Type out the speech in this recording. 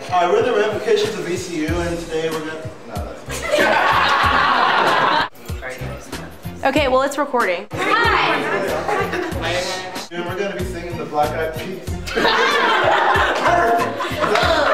Hi, we're the Ramifications of ECU, and today we're gonna. No, that's. Okay, well, it's recording. Hi! And we're gonna be singing the Black Eyed Peas. Perfect!